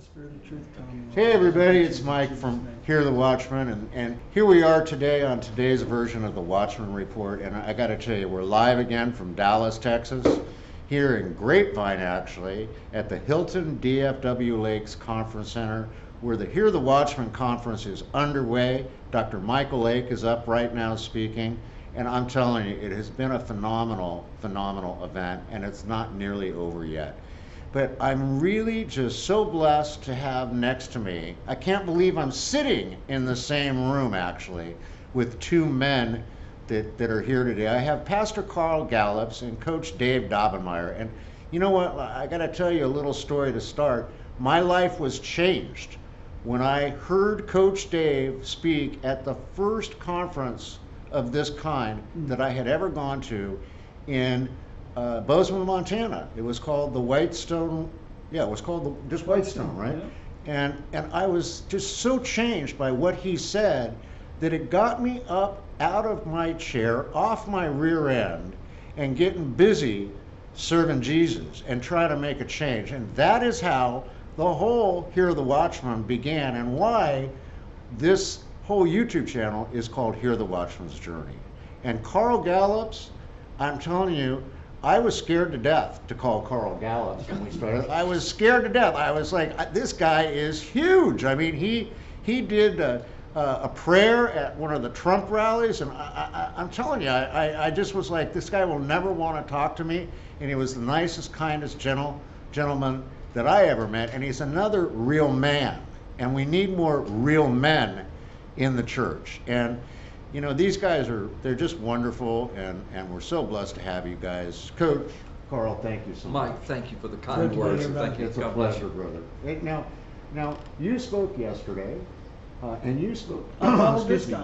Spirit of truth come. Hey everybody, it's Mike from Hear the Watchman, and here we are today on today's version of the Watchman Report, and I gotta tell you, we're live again from Dallas, Texas, here in Grapevine actually, at the Hilton DFW Lakes Conference Center, where the Hear the Watchman Conference is underway. Dr. Michael Lake is up right now speaking, and I'm telling you, it has been a phenomenal event, and it's not nearly over yet. But I'm really just so blessed to have next to me, I can't believe I'm sitting in the same room actually with two men that are here today. I have Pastor Carl Gallups and Coach Dave Daubenmire. And you know what, I gotta tell you a little story to start. My life was changed when I heard Coach Dave speak at the first conference of this kind that I had ever gone to in Bozeman, Montana. It was called the Whitestone. Yeah, it was called just Whitestone, right? Yeah. And I was just so changed by what he said that it got me up out of my chair, off my rear end, and getting busy serving Jesus and trying to make a change. And that is how the whole Hear the Watchman began, and why this whole YouTube channel is called Hear the Watchman's Journey. And Carl Gallups, I'm telling you, I was scared to death to call Carl Gallups when we started. I was scared to death. I was like, this guy is huge. I mean, he did a prayer at one of the Trump rallies, and I'm telling you, I just was like, this guy will never want to talk to me. And he was the nicest, kindest gentleman that I ever met. And he's another real man. And we need more real men in the church. And you know, these guys they're just wonderful, and we're so blessed to have you guys. Coach Carl, thank you so much. Mike, thank you for the kind words. Thank you. It's a pleasure, brother. Hey, now, you spoke yesterday, and you spoke. Excuse me.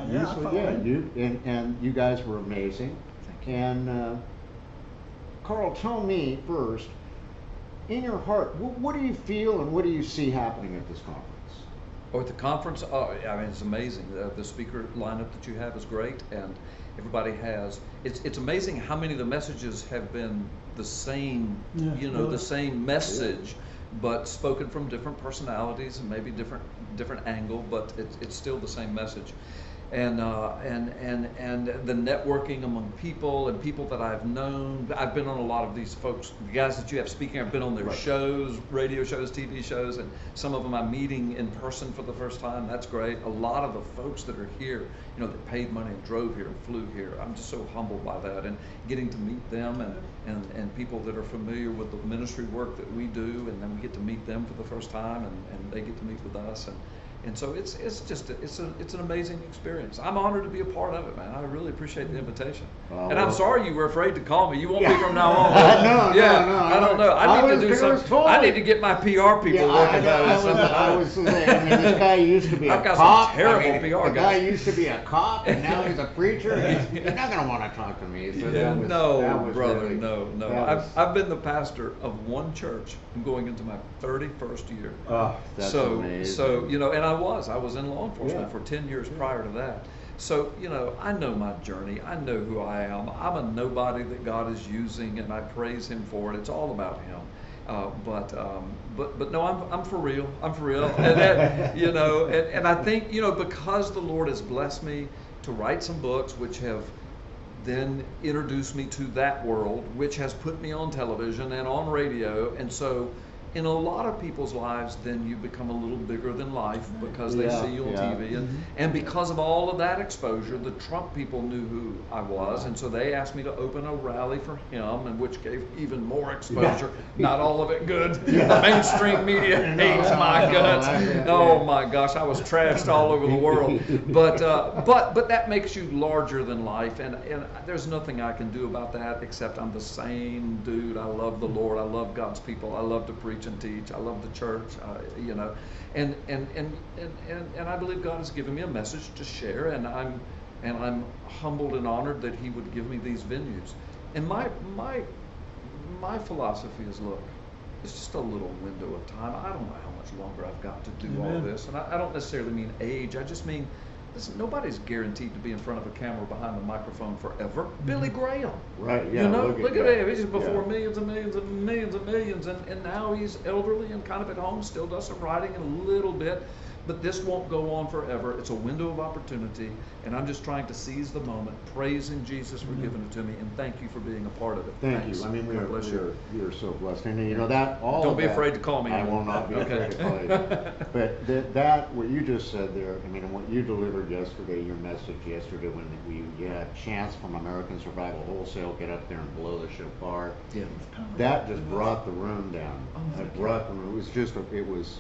And you guys were amazing. Thank you. And Carl, tell me first, in your heart, what do you feel and what do you see happening at this conference? Oh, at the conference, I mean, it's amazing. The speaker lineup that you have is great, and everybody has. It's amazing how many of the messages have been the same, the same message, but spoken from different personalities and maybe different angle, but it's still the same message. And the networking among people and people that I've known. I've been on a lot of these folks, the guys that you have speaking. I've been on their shows, radio shows, TV shows, and some of them I'm meeting in person for the first time. That's great. A lot of the folks that are here, that paid money and drove here and flew here. I'm just so humbled by that, and getting to meet them and people that are familiar with the ministry work that we do, and then we get to meet them for the first time, and they get to meet with us. And so it's an amazing experience. I'm honored to be a part of it, man. I really appreciate the invitation. And I'm sorry you were afraid to call me. You won't be from now on. No. I don't know. I need to do something. I need to get my PR people working on I was saying, this guy used to be a cop. I've got some terrible PR guys. The guy used to be a cop, and now he's a preacher. He's not going to want to talk to me. So no. I've been the pastor of one church. I'm going into my 31st year. Oh, that's amazing. So and I was in law enforcement for 10 years prior to that. So, I know my journey. I know who I am. I'm a nobody that God is using, and I praise Him for it. It's all about Him. But no, I'm for real. I'm for real. And I think, because the Lord has blessed me to write some books, which have then introduced me to that world, which has put me on television and on radio, and so in a lot of people's lives, then you become a little bigger than life because they see you on TV. And because of all of that exposure, the Trump people knew who I was, and so they asked me to open a rally for him, and which gave even more exposure. Not all of it good. The mainstream media hates my guts. Oh my gosh, I was trashed all over the world. But that makes you larger than life, and there's nothing I can do about that except I'm the same dude. I love the Lord. I love God's people. I love to preach and teach. I love the church, and I believe God has given me a message to share, and I'm humbled and honored that He would give me these venues. And my philosophy is, look, it's just a little window of time. I don't know how much longer I've got to do all this, and I don't necessarily mean age. I just mean listen, nobody's guaranteed to be in front of a camera behind the microphone forever. Billy Graham. Right, yeah. You know, look at him. He's before yeah. millions and millions and millions and millions, and now he's elderly and kind of at home, still does some writing a little bit. But this won't go on forever. It's a window of opportunity, and I'm just trying to seize the moment, praising Jesus for giving it to me, and thank you for being a part of it. Thank Thanks. you. I mean, we God bless you. are so blessed. And you know, that all Don't of be that- afraid to call me. I will not be Okay. afraid to call you. But that, what you just said there, I mean, what you delivered yesterday, your message yesterday when you had Chance from American Survival Wholesale get up there and blow the shofar, Yeah. that just brought the room down. Oh, It brought the room. It was just, it was,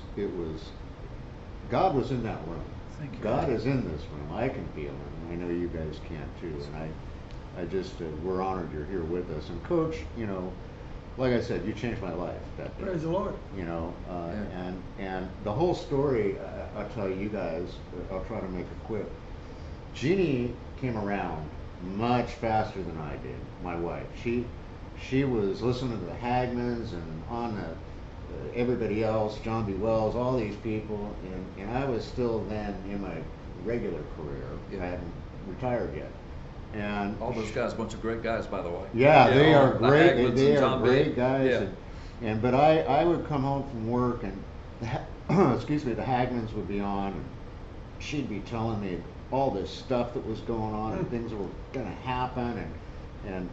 God was in that room. Thank you. God is in this room. I can feel him. I know you guys can too. And I just, we're honored you're here with us. And Coach, you know, like I said, you changed my life that day. Praise the Lord. You know, Yeah. and the whole story, I'll tell you guys, I'll try to make it quick. Jeannie came around much faster than I did, my wife. She was listening to the Hagmans and on the, everybody else, John B. Wells, all these people, and I was still then in my regular career. Yeah. I hadn't retired yet. And All those guys, a bunch of great guys, by the way. yeah, they all are the great. Hagmans They and are John B. great guys. Yeah. And but I would come home from work and excuse me, the Hagmans would be on, and she'd be telling me all this stuff that was going on and things that were going to happen, and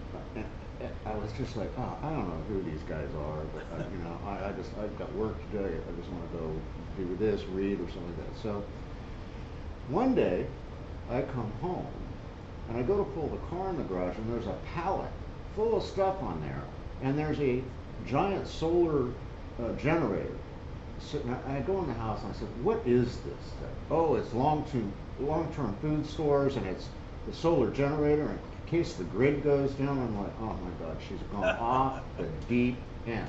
I was just like, oh, I don't know who these guys are, but you know, I've got work to do. I just want to go do this, read, or something like that. So one day, I come home and I go to pull the car in the garage, and there's a pallet full of stuff on there, and there's a giant solar generator. I go in the house and I said, what is this stuff? Oh, it's long-term food stores, and it's the solar generator in case the grid goes down. I'm like, oh my God, she's gone off the deep end.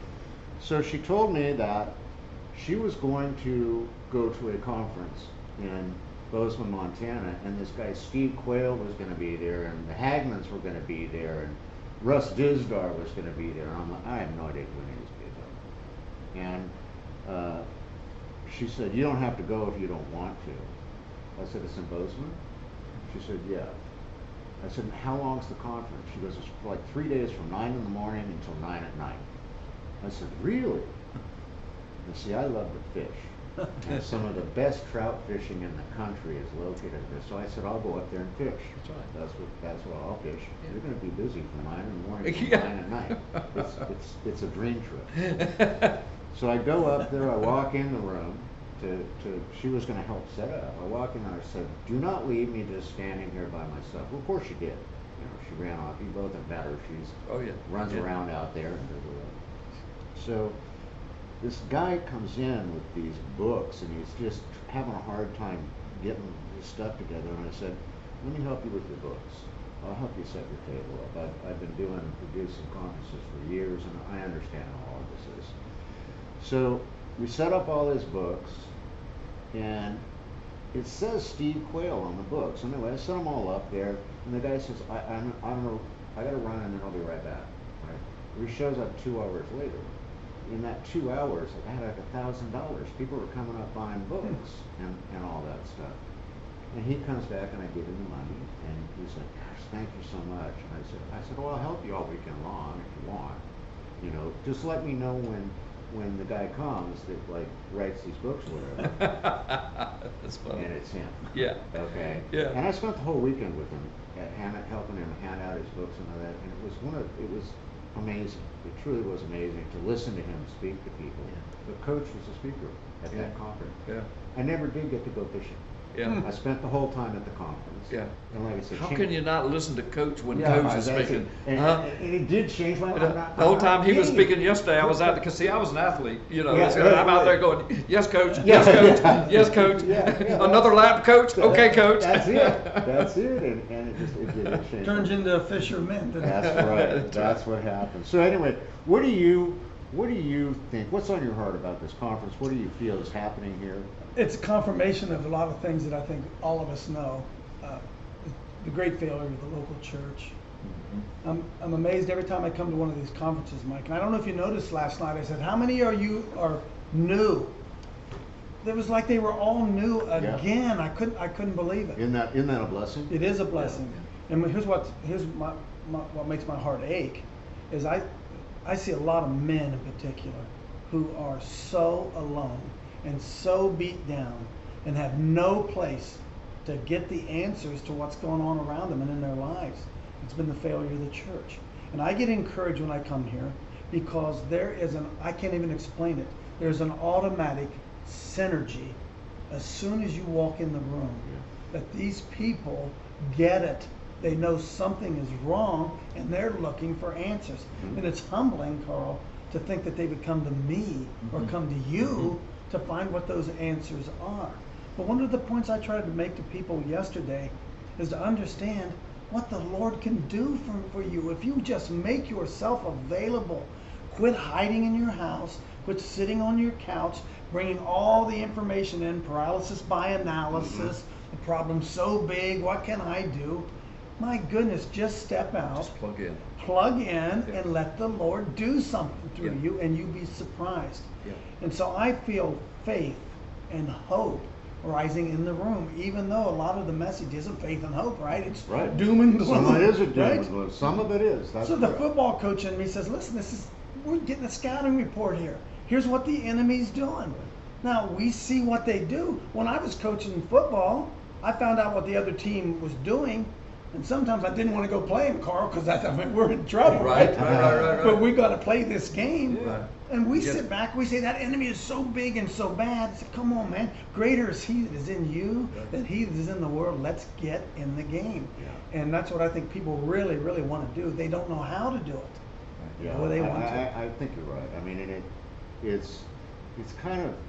So she told me that she was going to go to a conference in Bozeman, Montana, and this guy Steve Quayle was going to be there, and the Hagmans were going to be there, and Russ Dizdar was going to be there. And I'm like, I have no idea who any of these people are. And she said, you don't have to go if you don't want to. I said, it's in Bozeman? She said, yeah. I said, how long's the conference? She goes, it's for like 3 days from 9 in the morning until 9 at night. I said, really? And see, I love to fish. And some of the best trout fishing in the country is located there. So I said, I'll go up there and fish. That's right. That's what I'll fish. Yeah. You're going to be busy from 9 in the morning to Yeah. 9 at night. It's a dream trip. So I go up there, I walk in the room she was going to help set up. I walk in and I said, do not leave me just standing here by myself. Well, of course she did. You know, she ran off. You both have met her. She's Oh, yeah. runs Yeah. around out there. And so this guy comes in with these books, and he's just having a hard time getting his stuff together. And I said, let me help you with your books. I'll help you set your table up. I've been producing conferences for years, and I understand how all this is. So we set up all his books, and it says Steve Quayle on the books. Anyway, I set them all up there, and the guy says, I don't know, I got to run, and then I'll be right back. Right? He shows up 2 hours later. In that 2 hours, I had like $1,000. People were coming up buying books and all that stuff. And he comes back, and I give him the money, and he's like, gosh, thank you so much. And I said, well, I'll help you all weekend long if you want. You know, just let me know when the guy comes that like writes these books or whatever. That's funny. And it's him. Yeah. Okay. Yeah. And I spent the whole weekend with him, helping him hand out his books and all that. And it was amazing. It truly was amazing to listen to him speak to people. Yeah. The coach was a speaker at Yeah. that conference. Yeah. I never did get to go fishing. Yeah. I spent the whole time at the conference. Yeah. And like I said, How can you not listen to Coach when Yeah, Coach is that's it. speaking? And, Huh? and it did change my life. The whole time he was speaking yesterday, I was out because see, I was an athlete, you know. Yeah, so right, I'm out there right. going, yes, coach, Yeah, yes, coach, yeah. yes, coach. Yeah, Another lap, coach. Okay, coach. That's it. That's it. And it did change. Turns my life. into fishermen. doesn't it? That's right. That's That's what happened. So anyway, what do you think? What's on your heart about this conference? What do you feel is happening here? It's a confirmation of a lot of things that I think all of us know. The great failure of the local church. I'm amazed every time I come to one of these conferences, Mike. And I don't know if you noticed last night, I said, how many are new? it was like they were all new again. I couldn't believe it. Isn't that a blessing? It is a blessing. And here's what makes my heart ache is I see a lot of men in particular who are so alone and so beat down and have no place to get the answers to what's going on around them and in their lives. It's been the failure of the church. And I get encouraged when I come here because there is I can't even explain it. There's an automatic synergy as soon as you walk in the room that these people get it. They know something is wrong and they're looking for answers. And it's humbling, Carl, to think that they would come to me or come to you to find what those answers are. But one of the points I tried to make to people yesterday is to understand what the Lord can do for you. If you just make yourself available, quit hiding in your house, quit sitting on your couch, bringing all the information in, paralysis by analysis, the problem's so big, what can I do? My goodness, just step out, Just plug in. And let the Lord do something through you, and you'll be surprised. And so I feel faith and hope rising in the room, even though a lot of the message isn't faith and hope, right? It's doom and gloom. Some of it isn't doom right? and gloom. Some of it is. That's So the correct. football coach in me says, listen, we're getting a scouting report here. Here's what the enemy's doing. Now, we see what they do. When I was coaching football, I found out what the other team was doing, and sometimes I didn't want to go play them, Carl, because I thought, we're in trouble, right? Right. But we got to play this game. Right. And we sit back, we say, that enemy is so big and so bad. I said, come on, man. Greater is he that is in you than he that is in the world. Let's get in the game. And that's what I think people really, really want to do. They don't know how to do it. Yeah, Or they want to. I think you're right. I mean, and it's kind of,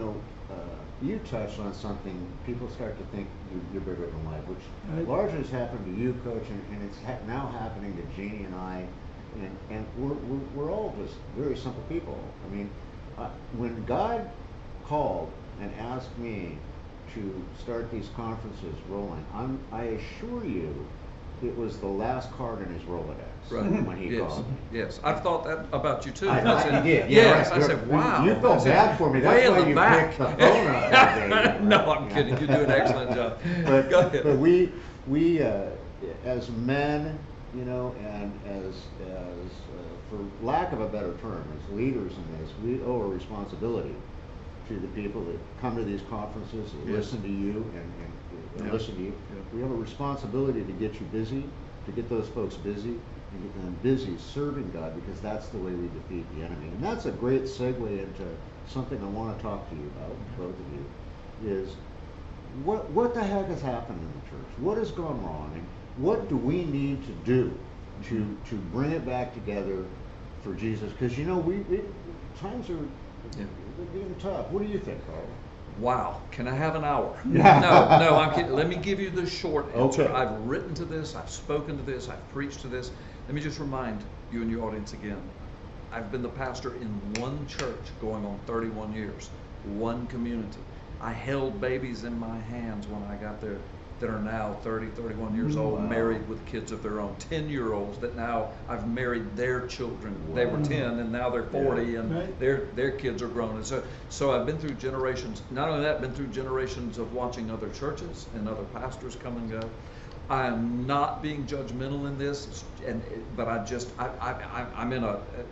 you touched on something. People start to think you're bigger than life, which largely has happened to you, Coach, and it's now happening to Jeannie and I. And we're all just very simple people. I mean, when God called and asked me to start these conferences rolling, I assure you, it was the last card in his Rolodex when he called me. Yes, I've thought that about you too. You did. Yes, right. I said, wow. You felt bad for me. Way That's in why the you back. picked the phone up that day. No, I'm kidding. You do an excellent job. Go ahead. But we as men, and as for lack of a better term, as leaders in this, we owe a responsibility to the people that come to these conferences, that listen to you, and listen to you. We have a responsibility to get you busy, to get those folks busy, and get them busy serving God, because that's the way we defeat the enemy. And that's a great segue into something I want to talk to you about, both of you, is what the heck has happened in the church? What has gone wrong? And what do we need to do to bring it back together for Jesus? Because we times are being tough. What do you think, Carl? Wow, can I have an hour? No, I'm kidding. Let me give you the short answer. Okay. I've written to this, I've spoken to this, I've preached to this. Let me just remind you and your audience again. I've been the pastor in one church going on 31 years, one community. I held babies in my hands when I got there that are now 30, 31 years old, married with kids of their own, 10-year-olds that now I've married their children. They were 10 and now they're 40 and their kids are grown. And so I've been through generations, not only that, I've been through generations of watching other churches and other pastors come and go. I am not being judgmental in this, but I'm in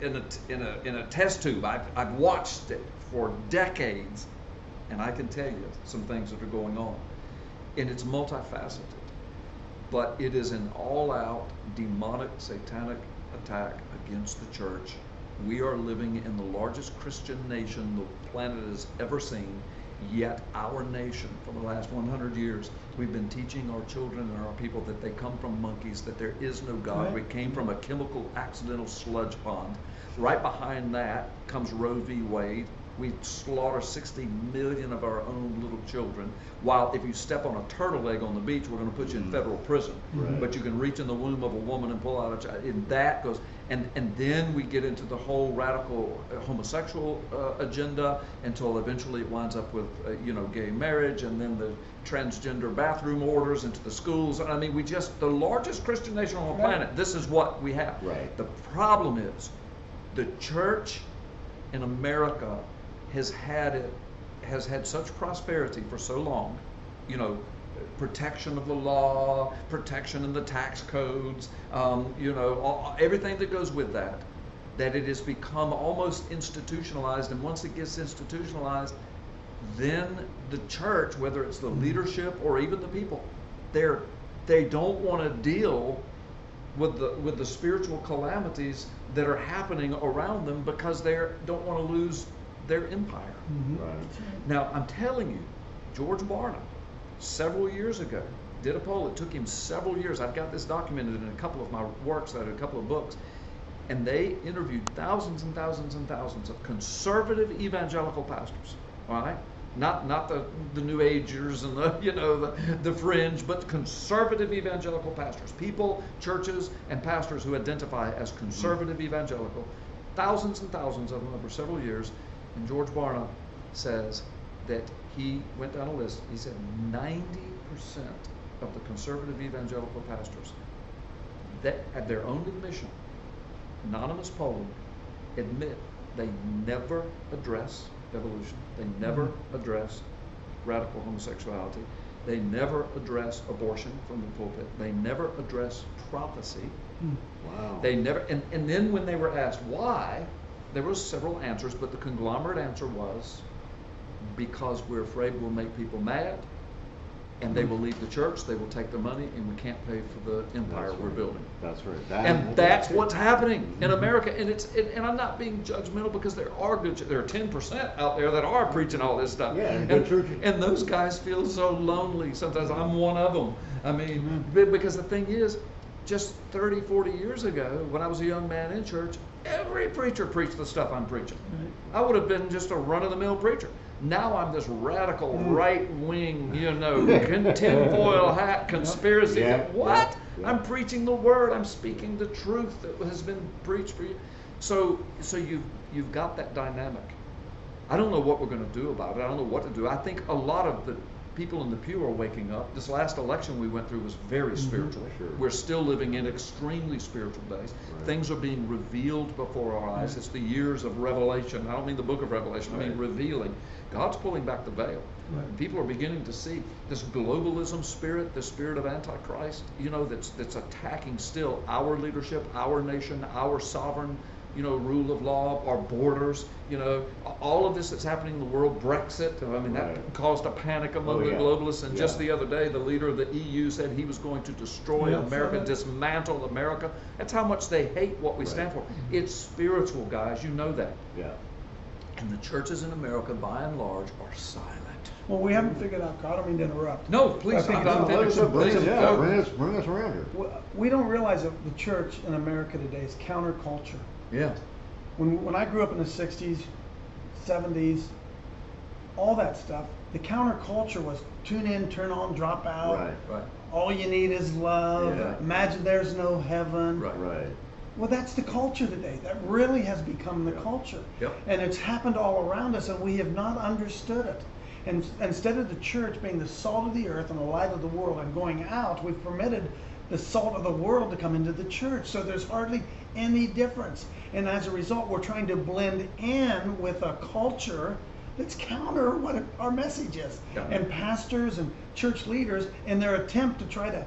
a test tube. I've watched it for decades, and I can tell you some things that are going on. And it's multifaceted, but it is an all-out demonic, satanic attack against the church. We are living in the largest Christian nation the planet has ever seen, yet our nation, for the last 100 years, we've been teaching our children and our people that they come from monkeys, that there is no God. We came from a chemical, accidental sludge pond. Right behind that comes Roe v. Wade. We slaughter 60 million of our own little children, while if you step on a turtle egg on the beach, we're going to put you in federal prison. But you can reach in the womb of a woman and pull out a child. And that goes, and then we get into the whole radical homosexual agenda until eventually it winds up with gay marriage, and then the transgender bathroom orders into the schools. I mean, the largest Christian nation on the planet. This is what we have. The problem is the church in America has has had such prosperity for so long, you know, protection of the law, protection in the tax codes, you know, everything that goes with that, that it has become almost institutionalized. And once it gets institutionalized, then the church, whether it's the leadership or even the people, they don't want to deal with the spiritual calamities that are happening around them because they don't want to lose their empire. Mm-hmm. Right. Now, I'm telling you, George Barna, several years ago, did a poll. It took him several years. I've got this documented in a couple of my works, a couple of books. And they interviewed thousands and thousands and thousands of conservative evangelical pastors, all right? Not the New Agers and the, you know, the fringe, but conservative evangelical pastors, people, churches, and pastors who identify as conservative evangelical, thousands and thousands of them over several years. And George Barna says that he went down a list. He said 90% of the conservative evangelical pastors that at their own admission, anonymous polling, admit they never address evolution. They never address radical homosexuality. They never address abortion from the pulpit. They never address prophecy. Wow. They never, and then when they were asked why, there was several answers, but the conglomerate answer was because we're afraid we'll make people mad, and they will leave the church, they will take the money, and we can't pay for the empire we're building. That's right. And that's what's happening in America. And and I'm not being judgmental, because there are 10% out there that are preaching all this stuff. Yeah, and good churches. And those guys feel so lonely. Sometimes I'm one of them. I mean, because the thing is, just 30, 40 years ago, when I was a young man in church, every preacher preached the stuff I'm preaching. I would have been just a run-of-the-mill preacher. Now I'm this radical right-wing, you know, tinfoil hat conspiracy. Yeah, What? yeah. I'm preaching the word. I'm speaking the truth that has been preached for you. So you've got that dynamic. I don't know what we're going to do about it. I don't know what to do. I think a lot of the people in the pew are waking up. This last election we went through was very spiritual. Sure. We're still living in extremely spiritual days. Right. Things are being revealed before our eyes. It's the years of revelation. I don't mean the book of Revelation. I mean Right. revealing. God's pulling back the veil. Right. People are beginning to see this globalism spirit, the spirit of Antichrist, you know, that's attacking still our leadership, our nation, our sovereign, you know, rule of law, our borders, you know, all of this that's happening in the world, Brexit, I mean, that Right. caused a panic among the yeah. globalists. And just Yeah. the other day, the leader of the EU said he was going to destroy Yeah, America, so that- dismantle America. That's how much they hate what we Right. stand for. It's spiritual, guys, you know that. Yeah. And the churches in America, by and large, are silent. Well, we haven't figured out, I don't mean to interrupt. No, please, I think I'm it's not a- finished. Bring Please, us, go. bring us around here. We don't realize that the church in America today is counterculture. Yeah. When I grew up in the 60s, 70s, all that stuff, the counterculture was tune in, turn on, drop out. Right. Right. All you need is love. Yeah. Imagine there's no heaven. Right. Right. Well, that's the culture today. That really has become the Yep. culture. Yep. And it's happened all around us, and we have not understood it. And instead of the church being the salt of the earth and the light of the world and going out, we've permitted the salt of the world to come into the church. So there's hardly any difference. And as a result, we're trying to blend in with a culture that's counter what our message is. Yeah. And pastors and church leaders, in their attempt to try to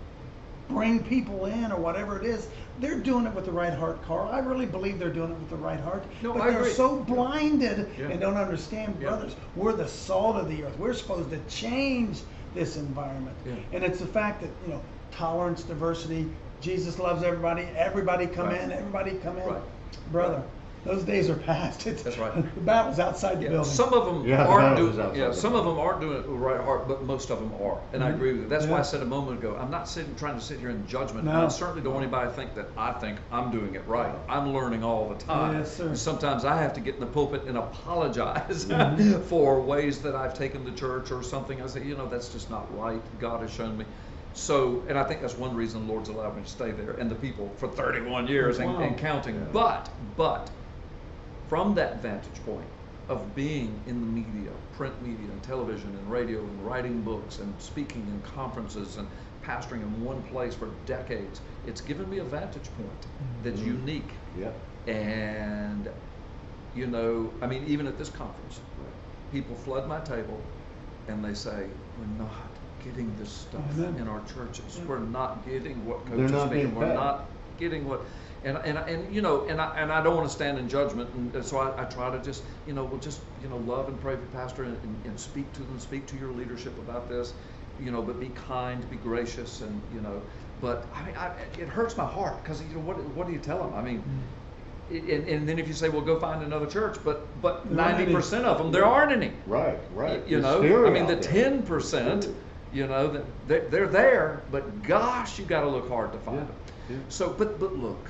bring people in or whatever it is, they're doing it with the right heart, Carl. I really believe they're doing it with the right heart. No, but I they're agree. so blinded Yeah. and don't understand, Yeah. brothers. We're the salt of the earth. We're supposed to change this environment. Yeah. And it's the fact that, you know, tolerance, diversity, Jesus loves everybody, everybody come Right. in, everybody come in. Right. Brother, Right. those days are past. That's right. The battle's outside the Yeah, building. some of them Yeah, aren't that was doing. outside Yeah, the some of them aren't doing it with the right heart, but most of them are, and I agree with you. That's why I Yeah. said a moment ago, I'm not trying to sit here in judgment. No. And I certainly don't want anybody to think that I think I'm doing it right. I'm learning all the time. Yes, sir. And sometimes I have to get in the pulpit and apologize for ways that I've taken the church or something. I say, you know, that's just not right. God has shown me. So, and I think that's one reason the Lord's allowed me to stay there and the people for 31 years Wow. and counting. Yeah. But from that vantage point of being in the media, print media and television and radio and writing books and speaking in conferences and pastoring in one place for decades, it's given me a vantage point that's unique. Yep. And, you know, I mean, even at this conference, people flood my table and they say, we're not getting this stuff Amen. in our churches. We're not getting what They're coaches not mean. being We're fed. not getting what, and you know, and I don't want to stand in judgment, and so I try to just, you know, love and pray for pastor and speak to them, speak to your leadership about this, you know, but be kind, be gracious, and you know, but I mean, it hurts my heart because, you know, what do you tell them? I mean. And then if you say, well, go find another church, but 90% of them, there aren't any. Right. You There's know, theory I mean, out the there. 10%, you know, that they're there, but gosh, you got to look hard to find them. Yeah. So, but look,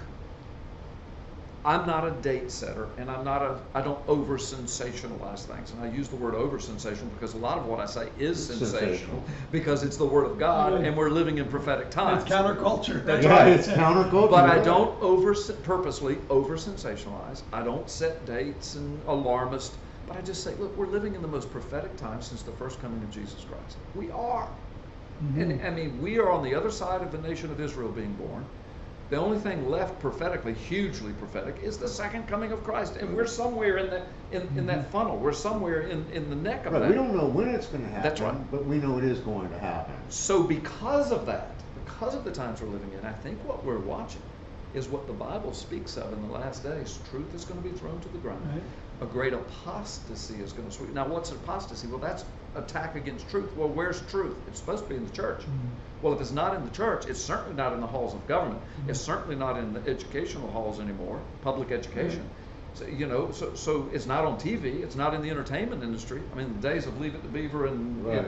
I'm not a date setter, and I don't over sensationalize things. And I use the word over sensational because a lot of what I say is sensational because it's the word of God, and we're living in prophetic times. It's counterculture. That's Yeah, right. it's counterculture. But I don't purposely over sensationalize. I don't set dates and alarmist. But I just say, look, we're living in the most prophetic time since the first coming of Jesus Christ. We are. And I mean, we are on the other side of the nation of Israel being born. The only thing left prophetically, hugely prophetic, is the second coming of Christ, and we're somewhere in that funnel. We're somewhere in the neck of Right, that. we don't know when it's going to happen. That's right. But we know it is going to happen. So because of that, because of the times we're living in, I think what we're watching is what the Bible speaks of in the last days. Truth is going to be thrown to the ground. Right. A great apostasy is going to sweep. Now, what's apostasy? Well, that's attack against truth. Well, where's truth? It's supposed to be in the church. Well, if it's not in the church, it's certainly not in the halls of government. It's certainly not in the educational halls anymore, public education. So, you know, so it's not on TV. It's not in the entertainment industry. I mean, the days of Leave It to Beaver and Right.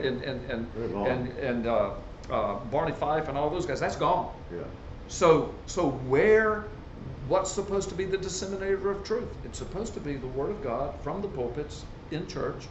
and Barney Fife and all those guys, that's gone. Yeah. So what's supposed to be the disseminator of truth? It's supposed to be the Word of God from the pulpits in church,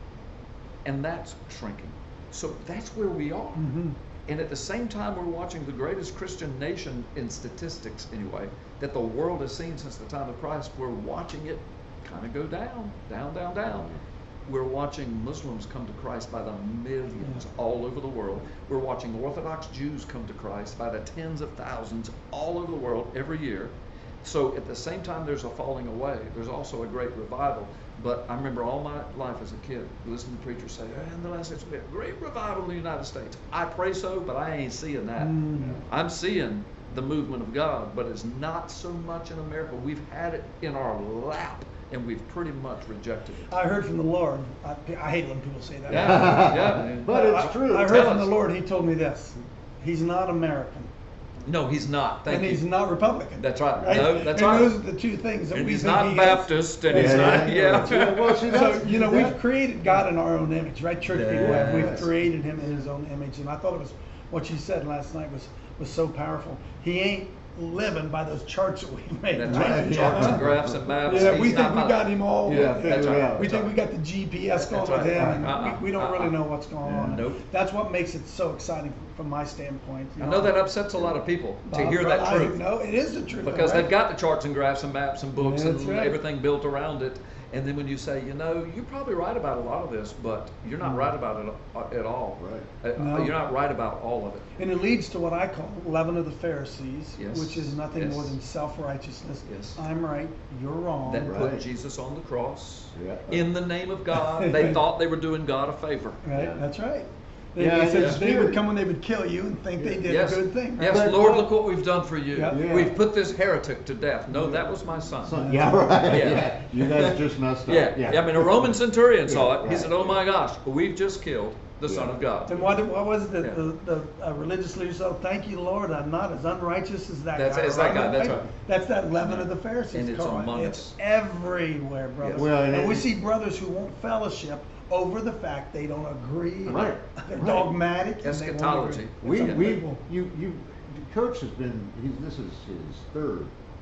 and that's shrinking. So that's where we are. And at the same time, we're watching the greatest Christian nation, in statistics anyway, that the world has seen since the time of Christ. We're watching it kind of go down, down. We're watching Muslims come to Christ by the millions all over the world. We're watching Orthodox Jews come to Christ by the tens of thousands all over the world every year. So at the same time there's a falling away, there's also a great revival. But I remember all my life as a kid listening to preachers say, in the last days will be a great revival in the United States. I pray so, but I ain't seeing that. I'm seeing the movement of God, but it's not so much in America. We've had it in our lap, and we've pretty much rejected it. I heard from the Lord. I hate when people say that. Yeah. But it's true. I heard Tell from us. the Lord. He told me this. He's not American. No, he's not. Thank and you. he's not Republican. That's right. No, that's and right. those are the two things that And we he's think not he is. Baptist, and he's not. Yeah. Well, see, So, you know, we've created God in our own image, right? Church people have. We've Yes. created him in his own image. And I thought it was, what you said last night was so powerful. He ain't living by those charts that we've made. That's right? right. Charts and graphs and maps. Yeah, He's we think not we my- got him all. Yeah, that's right. We think we got the GPS going That's with right. him, and we don't really Uh-uh. know what's going on. Nope. That's what makes it so exciting from my standpoint. you I know that upsets a lot of people to Bob, hear right, that truth. No, it is the truth. Because right? they've got the charts and graphs and maps and books That's and right. everything built around it. And then when you say, you know, you're probably right about a lot of this, but you're not right about it at all. Right. No. You're not right about all of it. And it leads to what I call leaven of the Pharisees, Yes. which is nothing Yes. more than self-righteousness. Yes. I'm right, you're wrong. That put Right. Jesus on the cross Yeah. in the name of God. They thought they were doing God a favor. Right, Yeah. that's right. They, Yeah, they said it's they would scary. come when they would kill you and think they did Yes. a good thing. Yes, But- Lord, look what we've done for you. Yeah. Yeah. We've put this heretic to death. No, that was my son. Yeah, right. Yeah. You guys just messed up. Yeah. I mean, a Roman centurion saw it. He right. said, "Oh my gosh, we've just killed the Son of God." And what was it that Yeah. the religious leader said? Thank you, Lord, I'm not as unrighteous as that That's- guy. as that guy, that's right. That's that leaven of the Pharisees. And it's Carl. among It's us. everywhere, brother. Yes. Well, and we it- see brothers who won't fellowship over the fact they don't agree. Right. They're Right. dogmatic. and they won't Eschatology. agree. It's unbelievable. The coach has been, this is his third,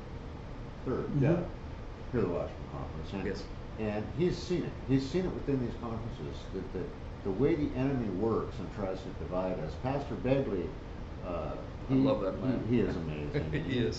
Mhm. Hear the Watchman conference. And, Yes. and he's seen it. He's seen it within these conferences, that the way the enemy works and tries to divide us. Pastor Begley, I love that man. He is amazing. He is.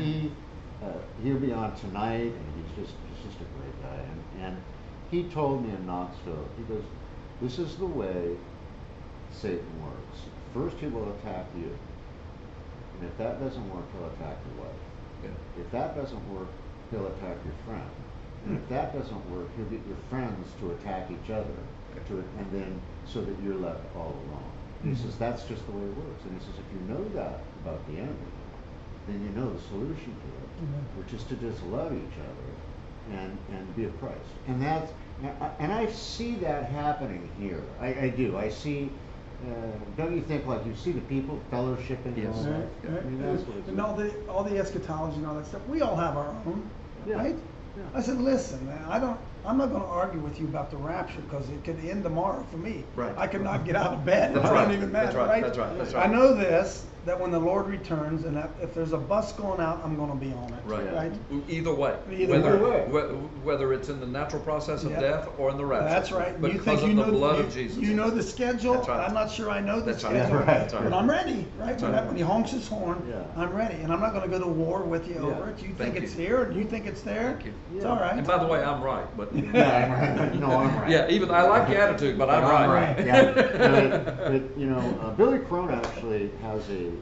He'll be on tonight, and he's just a great guy. And he told me in Knoxville, he goes, this is the way Satan works. First he will attack you. And if that doesn't work, he'll attack your wife. Yeah. If that doesn't work, he'll attack your friend. And if that doesn't work, you'll get your friends to attack each other, and then so that you're left all alone. And he says that's just the way it works. And he says if you know that about the enemy, then you know the solution to it, which is to just love each other and be of Christ. And I see that happening here. I do. I see. Don't you think, like, you see the people fellowshipping and all that? Right. I mean, that's what it's And all the eschatology and all that stuff, we all have our own, Yeah. right? Yeah. I said, listen, man, I'm not going to argue with you about the rapture because it could end tomorrow for me. Right. I could not get out of bed. That's It right. doesn't even matter, That's right. right? That's right. That's right. I know this, that when the Lord returns, and that if there's a bus going out, I'm going to be on it. Right. Right. Either way. Either way. Whether it's in the natural process of Yeah. death or in the rapture. That's right. But You because think of you the know blood of Jesus. You know the schedule. That's right. I'm not sure I know the That's right. schedule, Yeah, right. but I'm ready. Right. right. When he honks his horn, Yeah. I'm ready, and I'm not going to go to war with you Yeah. over it. You think Thank it's you. here, and you think it's there. Thank you. It's Yeah. all right. And by the way, I'm right, but Yeah, no, I'm right. yeah, even I like the attitude, but I'm right. Yeah. But you know, Billy Crone actually has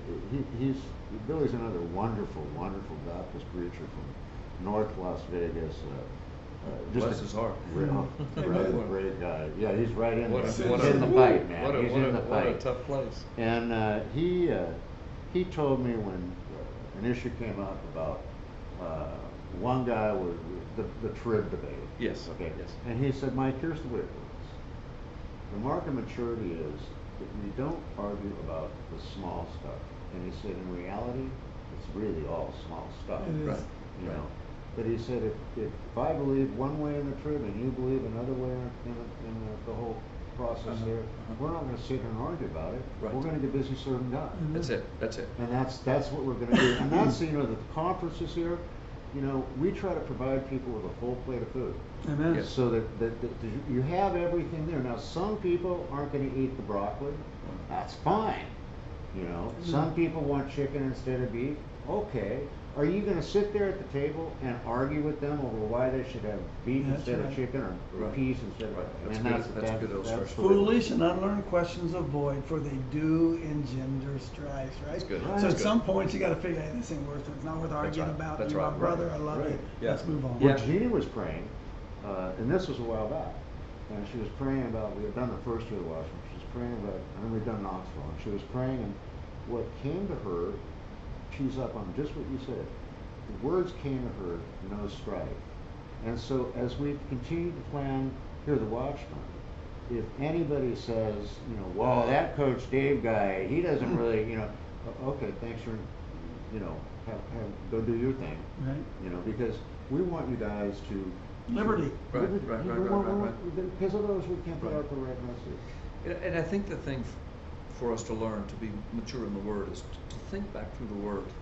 Billy's another wonderful Baptist preacher from North Las Vegas. Bless his heart. Really great guy. Yeah, he's right in What there. a- He's in the fight, man. He's in the what a fight. tough place. And he told me when an issue came up about one guy was the trib debate. Yes. Okay. Yes. And he said, Mike, here's the way it works. The mark of maturity is that we don't argue about the small stuff. And he said, in reality, it's really all small stuff. It is. Right. You know. But he said, if I believe one way in the trib and you believe another way in the whole process there, we're not going to sit here and argue about it. Right. We're going to get busy serving God. That's it. That's it. And that's what we're going to do. And that's, you know, the conferences here, you know, we try to provide people with a full plate of food. Amen. Yes. So that you have everything there. Now, some people aren't going to eat the broccoli. That's fine. You know, some people want chicken instead of beef. Okay. Are you going to sit there at the table and argue with them over why they should have beef That's instead right. of chicken or Right. peas instead of? Right. That's And good. That's a good illustration. the way it Foolish and unlearned questions avoid, for they do engender strife, right? That's good. Right. So That's at good. some point you got to figure, hey, this ain't worth it. It's not worth arguing right. about. That's You're right. my brother. Right. I love Right. you. Yeah. Let's move on. Well, Yeah. Jeannie was praying, and this was a while back, and she was praying about, we had done the first year of the Watchmen, she was praying about, and then we'd done Knoxville, and she was praying, and what came to her, she's up on just what you said, the words came to her, no strife. And so as we continue to plan here, the Watchmen, if anybody says, you know, well, that Coach Dave guy, he doesn't really, you know, okay, thanks for, you know, go do your thing. Right. You know, because we want you guys to Liberty. Right, right. Because otherwise we can't put Right. out the right message. And I think the thing for us to learn to be mature in the Word is to think back through the Word.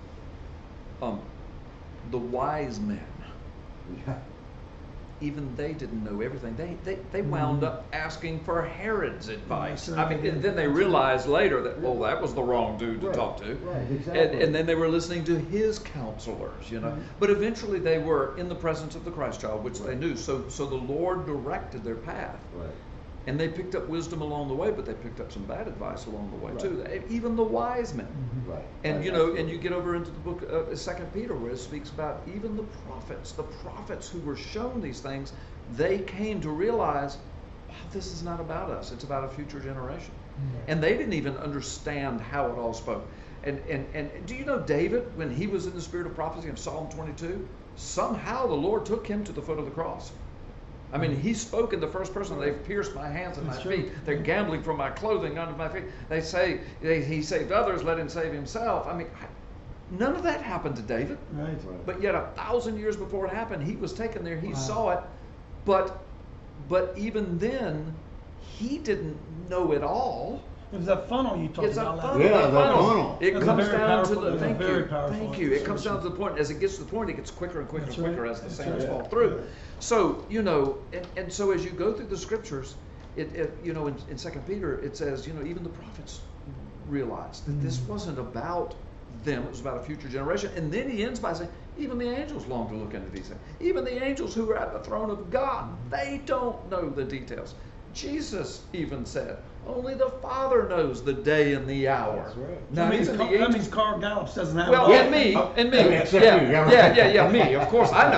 The wise men, Yeah. even they didn't know everything. They wound up asking for Herod's advice. Yes, I mean, and then they realized later that, well, that was the wrong dude to Right, talk to. right, exactly. And then they were listening to his counselors, you know. Right. But eventually they were in the presence of the Christ child, which they knew. So the Lord directed their path. Right. And they picked up wisdom along the way, but they picked up some bad advice along the way Right. too. Even the wise men. Right. And Right, you know, absolutely. and you get over into the book of 2 Peter, where it speaks about even the prophets who were shown these things, they came to realize, wow, this is not about us, it's about a future generation. And they didn't even understand how it all spoke. And do you know David, when he was in the spirit of prophecy in Psalm 22, somehow the Lord took him to the foot of the cross. I mean, he spoke in the first person. They've pierced my hands and That's my true. feet. They're gambling for my clothing under my feet. They say he saved others. Let him save himself. I mean, none of that happened to David. Right. Right. But yet 1,000 years before it happened, he was taken there. He Wow. saw it. But even then, he didn't know it all. It was that funnel you talked It's a about. funnel. Yeah, the the funnel. funnel. It That's a comes very down powerful- to the that's a thank very you, powerful thank you. It comes down illustration. to the point. As it gets to the point, it gets quicker and quicker That's and quicker right. as the That's sands right. fall through. So you know, and so as you go through the scriptures, it you know, in 2 Peter it says, you know, even the prophets realized that this wasn't about them; it was about a future generation. And then he ends by saying, even the angels long to look into these things. Even the angels who are at the throne of God, they don't know the details. Jesus even said, only the Father knows the day and the hour. That's right. Now, That means, even the that angels- means Carl Gallups doesn't have well, it all. and me, Yeah, except you, yeah, me. Of course, I know.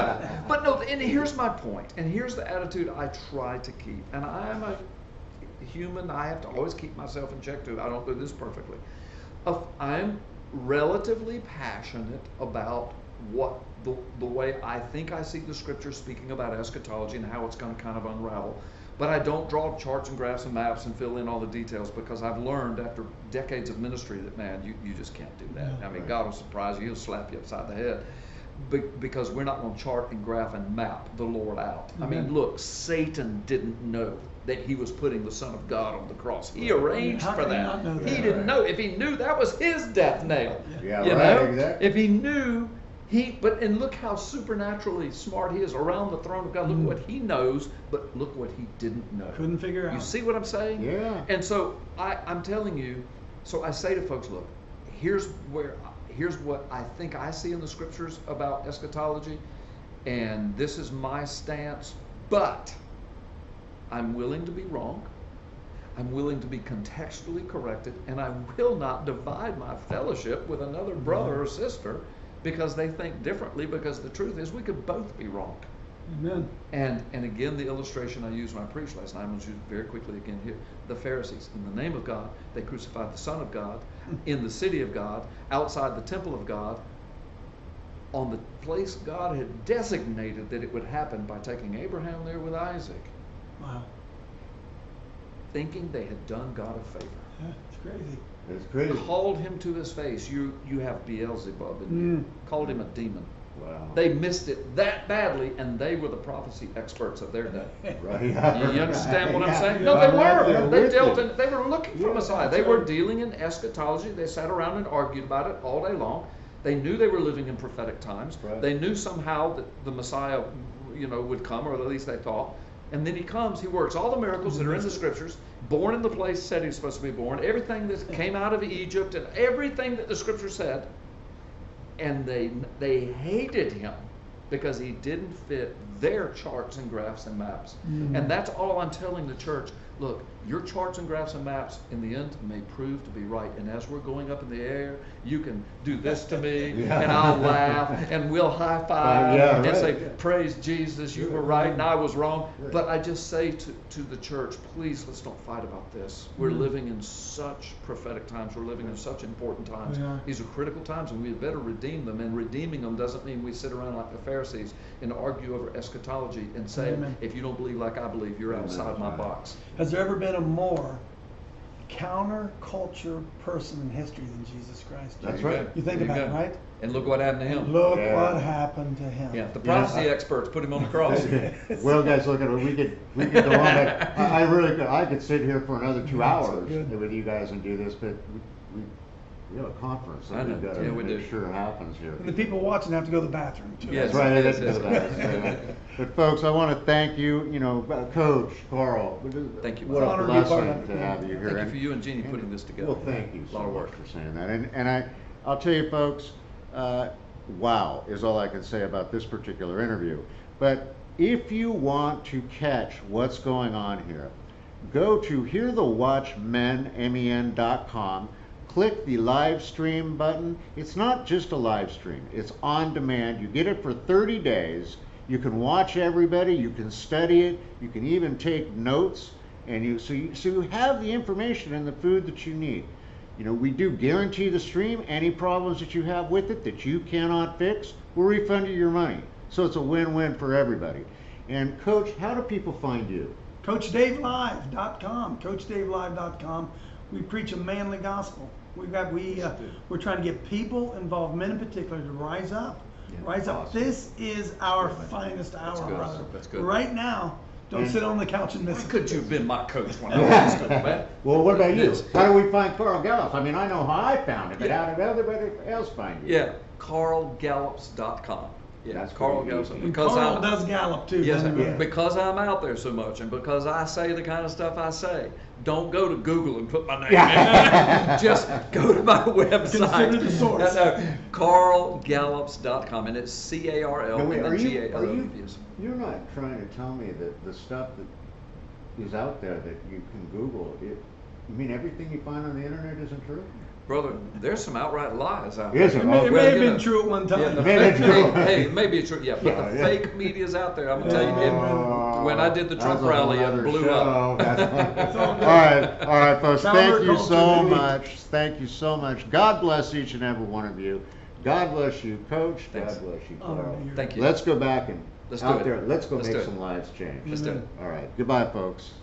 But no, and here's my point, and here's the attitude I try to keep. And I am a human, I have to always keep myself in check too. I don't do this perfectly. I'm relatively passionate about what the way I think I see the scripture speaking about eschatology and how it's going to kind of unravel. But I don't draw charts and graphs and maps and fill in all the details, because I've learned after decades of ministry that, man, you just can't do that. Yeah, I mean, right. God will surprise you. He'll slap you upside the head. Because we're not going to chart and graph and map the Lord out. I mean, look, Satan didn't know that he was putting the Son of God on the cross. He arranged How for can he that. not know that? He didn't know. If he knew, that was his death nail. Yeah, You right, know? exactly. If he knew, and look how supernaturally smart he is around the throne of God. Look what he knows, but look what he didn't know. Couldn't figure out. You see what I'm saying? Yeah. And so I'm telling you, so I say to folks, look, here's what I think I see in the scriptures about eschatology, and this is my stance, but I'm willing to be wrong. I'm willing to be contextually corrected, and I will not divide my fellowship with another brother or sister because they think differently, because the truth is we could both be wrong. Amen. And again, the illustration I used when I preached last night, I'm going to use it very quickly again here. The Pharisees, in the name of God, they crucified the Son of God in the city of God, outside the temple of God, on the place God had designated that it would happen by taking Abraham there with Isaac, Wow. thinking they had done God a favor. Yeah, it's crazy. It's crazy. Called him to his face, you have Beelzebub in you. Called him a demon. Wow. They missed it that badly, and they were the prophecy experts of their day. Right. You understand what I'm Yeah. saying? No, Yeah, they they're were. They with dealt you. in, they were looking for Yeah, Messiah. that's They were right. dealing in eschatology. They sat around and argued about it all day long. They knew they were living in prophetic times. Right. They knew somehow that the Messiah, would come, or at least they thought. And then he comes, he works all the miracles that are in the scriptures, born in the place said he was supposed to be born, everything that came out of Egypt and everything that the scripture said. And they hated him because he didn't fit their charts and graphs and maps. And that's all I'm telling the church. Look, your charts and graphs and maps in the end may prove to be right. And as we're going up in the air, you can do this to me, and I'll laugh, and we'll high five and right. say, praise Jesus, you were right and I was wrong. But I just say to the church, please, let's don't fight about this. We're living in such prophetic times. We're living in such important times. We are. These are critical times, and we better redeem them. And redeeming them doesn't mean we sit around like the Pharisees and argue over eschatology and say, Amen. if you don't believe like I believe, you're outside my box. Has there ever been a more counterculture person in history than Jesus Christ? That's There right. You think There about it, go. right? And look what happened to him. Look Yeah. what happened to him. Yeah, the prophecy experts put him on the cross. Well, guys, look at it. We could go on. But I really could. I could sit here for another 2 hours good. with you guys and do this, but we have a conference I that know. we've got to Yeah, we make do. sure happens here. And the people watching have to go to the bathroom too. Yes. That's right. Yes, That's yes. But folks, I want to thank you. Coach Carl. Thank you. What It's a an honor to be part blessing of it. to have you here. Thank you for you and Jeannie putting this together. Well, thank you A so lot of much work. for saying that. And I'll tell you, folks. Wow is all I can say about this particular interview. But if you want to catch what's going on here, go to hearthewatchmen.com. Click the live stream button. It's not just a live stream, it's on demand. You get it for 30 days. You can watch everybody, you can study it, you can even take notes, and so you have the information and the food that you need. We do guarantee the stream. Any problems that you have with it that you cannot fix, we'll refund you your money. So it's a win-win for everybody. And Coach, how do people find you? CoachDaveLive.com. CoachDaveLive.com. We preach a manly gospel. We're trying to get people involved, men in particular, to rise up. Yeah. Rise up. Awesome. This is our finest hour, good. brother. That's good. Right now, don't sit on the couch and miss Why it. could you have been my coach when I was in school, man? Well, what about you? Yes. How do we find Carl Gallups? I mean, I know how I found him, but how did everybody else find you? Yeah, carlgallups.com. Yeah, That's Carl pretty Gallups. easy. And Because Carl I'm, does Gallup too. yes, doesn't he? Yeah. because I'm out there so much, and because I say the kind of stuff I say. Don't go to Google and put my name in. Just go to my website. Consider the source. carlgallups.com, and it's CARL Now, wait, and are then you, GALLUPS. you're not trying to tell me that the stuff that is out there that you can Google, you mean everything you find on the internet isn't true? brother, there's some outright lies out Is there. it? It may, Oh, it well, may have you been know, true at one time. Yeah, the Maybe fake, it's true. hey, maybe it's true. Yeah, but Yeah, the yeah. fake media's out there. I'm gonna tell you. When I did the That's Trump a rally, it whole blew other up. show. All right, folks. Thank you so Counterculture, baby. much. Thank you so much. God bless each and every one of you. God bless you, Coach. Thanks. God bless you, Honor Carl. to be here. Thank you. Let's go back and Let's do out it. there. Let's go Let's make do it. some lives change. Let's do it. All right. Goodbye, folks.